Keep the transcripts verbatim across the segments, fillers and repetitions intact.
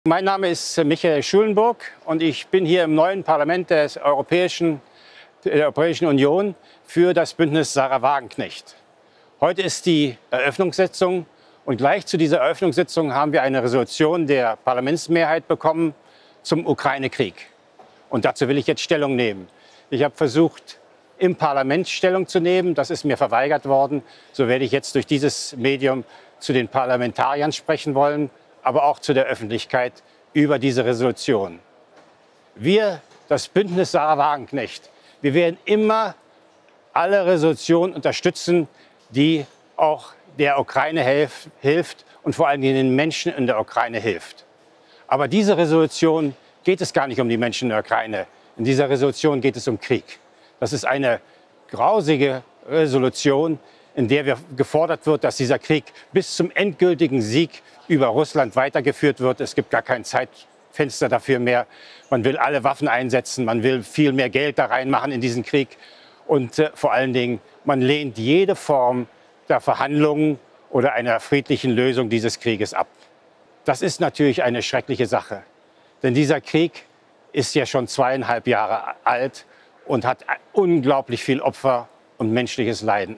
Mein Name ist Michael Schulenburg und ich bin hier im neuen Parlament des Europäischen, der Europäischen Union für das Bündnis Sahra Wagenknecht. Heute ist die Eröffnungssitzung und gleich zu dieser Eröffnungssitzung haben wir eine Resolution der Parlamentsmehrheit bekommen zum Ukraine-Krieg. Und dazu will ich jetzt Stellung nehmen. Ich habe versucht, im Parlament Stellung zu nehmen. Das ist mir verweigert worden. So werde ich jetzt durch dieses Medium zu den Parlamentariern sprechen wollen, aber auch zu der Öffentlichkeit über diese Resolution. Wir, das Bündnis Sahra Wagenknecht, wir werden immer alle Resolutionen unterstützen, die auch der Ukraine helf, hilft und vor allem den Menschen in der Ukraine hilft. Aber diese Resolution geht es gar nicht um die Menschen in der Ukraine. In dieser Resolution geht es um Krieg. Das ist eine grausige Resolution, in der wir gefordert wird, dass dieser Krieg bis zum endgültigen Sieg über Russland weitergeführt wird. Es gibt gar kein Zeitfenster dafür mehr. Man will alle Waffen einsetzen, man will viel mehr Geld da reinmachen in diesen Krieg. Und äh, vor allen Dingen, man lehnt jede Form der Verhandlungen oder einer friedlichen Lösung dieses Krieges ab. Das ist natürlich eine schreckliche Sache. Denn dieser Krieg ist ja schon zweieinhalb Jahre alt und hat unglaublich viel Opfer und menschliches Leiden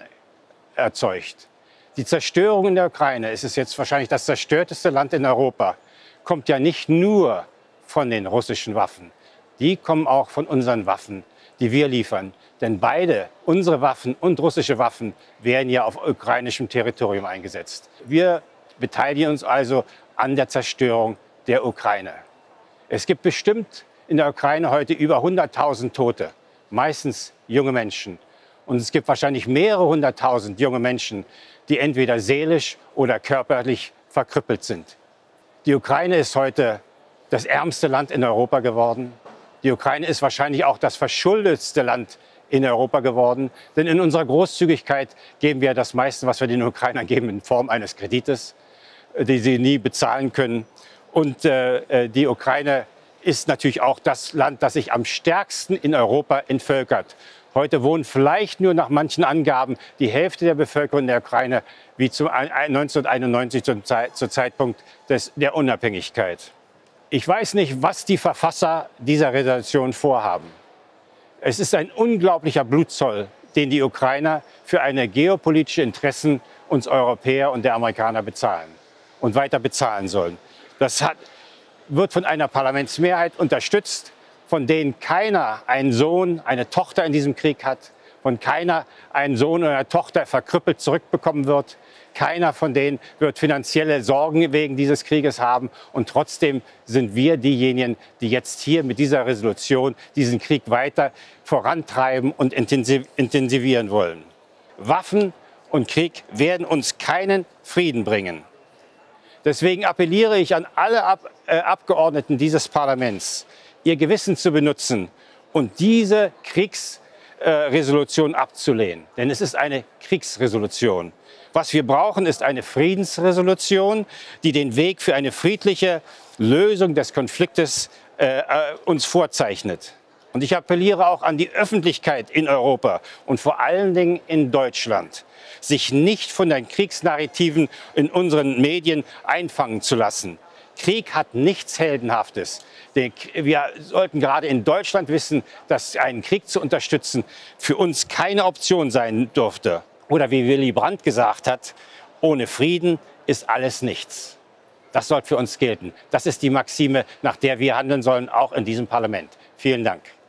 erzeugt. Die Zerstörung in der Ukraine, es ist jetzt wahrscheinlich das zerstörteste Land in Europa, kommt ja nicht nur von den russischen Waffen. Die kommen auch von unseren Waffen, die wir liefern. Denn beide, unsere Waffen und russische Waffen, werden ja auf ukrainischem Territorium eingesetzt. Wir beteiligen uns also an der Zerstörung der Ukraine. Es gibt bestimmt in der Ukraine heute über hunderttausend Tote, meistens junge Menschen. Und es gibt wahrscheinlich mehrere hunderttausend junge Menschen, die entweder seelisch oder körperlich verkrüppelt sind. Die Ukraine ist heute das ärmste Land in Europa geworden. Die Ukraine ist wahrscheinlich auch das verschuldetste Land in Europa geworden. Denn in unserer Großzügigkeit geben wir das meiste, was wir den Ukrainern geben, in Form eines Kredites, den sie nie bezahlen können. Und äh, die Ukraine ist natürlich auch das Land, das sich am stärksten in Europa entvölkert. Heute wohnen vielleicht nur nach manchen Angaben die Hälfte der Bevölkerung der Ukraine wie zum neunzehnhunderteinundneunzig zum Zeit, zur Zeitpunkt des, der Unabhängigkeit. Ich weiß nicht, was die Verfasser dieser Resolution vorhaben. Es ist ein unglaublicher Blutzoll, den die Ukrainer für eine geopolitische Interessen uns Europäer und der Amerikaner bezahlen und weiter bezahlen sollen. Das hat, wird von einer Parlamentsmehrheit unterstützt, von denen keiner einen Sohn, eine Tochter in diesem Krieg hat, von keiner einen Sohn oder eine Tochter verkrüppelt zurückbekommen wird. Keiner von denen wird finanzielle Sorgen wegen dieses Krieges haben. Und trotzdem sind wir diejenigen, die jetzt hier mit dieser Resolution diesen Krieg weiter vorantreiben und intensivieren wollen. Waffen und Krieg werden uns keinen Frieden bringen. Deswegen appelliere ich an alle Ab äh, Abgeordneten dieses Parlaments, ihr Gewissen zu benutzen und diese Kriegsresolution äh, abzulehnen. Denn es ist eine Kriegsresolution. Was wir brauchen, ist eine Friedensresolution, die den Weg für eine friedliche Lösung des Konfliktes äh, äh, uns vorzeichnet. Und ich appelliere auch an die Öffentlichkeit in Europa und vor allen Dingen in Deutschland, sich nicht von den Kriegsnarrativen in unseren Medien einfangen zu lassen. Krieg hat nichts Heldenhaftes. Wir sollten gerade in Deutschland wissen, dass einen Krieg zu unterstützen für uns keine Option sein dürfte. Oder wie Willy Brandt gesagt hat, ohne Frieden ist alles nichts. Das sollte für uns gelten. Das ist die Maxime, nach der wir handeln sollen, auch in diesem Parlament. Vielen Dank.